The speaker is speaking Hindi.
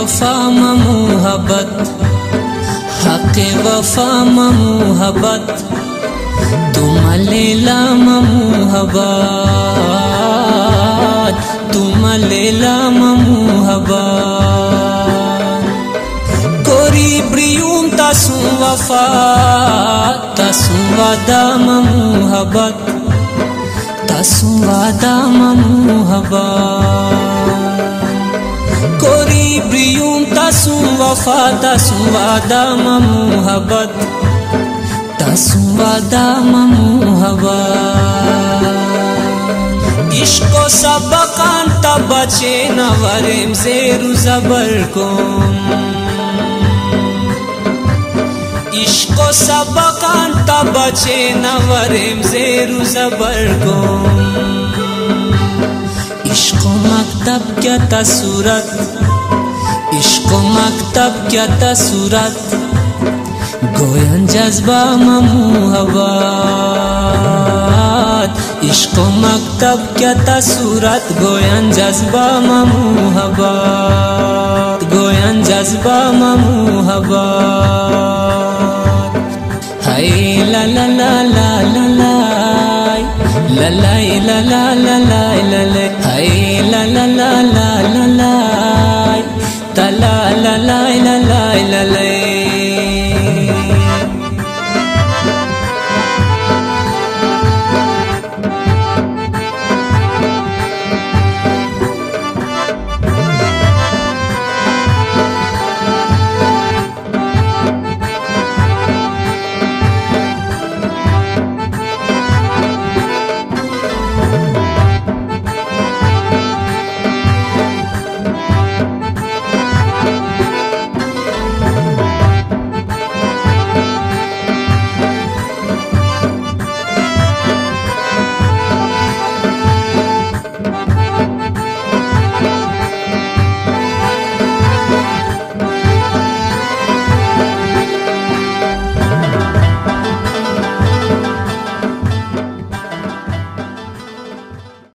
वफा मोहब्बत, हक वफा मोहब्बत, तुम लेला मोहब्बत, तुम लेला मोहब्बत। कोरी ब्रियूम तासु वफा, तासु वादा मोहब्बत, तासु वादा मोहब्बत। कोरी ब्रियूम तासु वफा, तासु वादा मोहब्बत, तासु वादा मोहब्बत। इश्को सबकान तबचे नवरेम जेरु जबर को, इश्को सबकान तबचे नवरेम जेरु जबर को। इश्को मकतब क्या तसूरत, इश्को मकतब क्या तसूरत, गोयन जज्बा मोहब्बत। इश्को मकतब क्या तसूरत, गोयन जज्बा मोहब्बत, गोयन जज्बा मोहब्बत। हाय ला ला ला ला ला ला ला ला ला ला ला ला ला, हाय ला ला ला ला ला ला ला ला ला ला ला ला।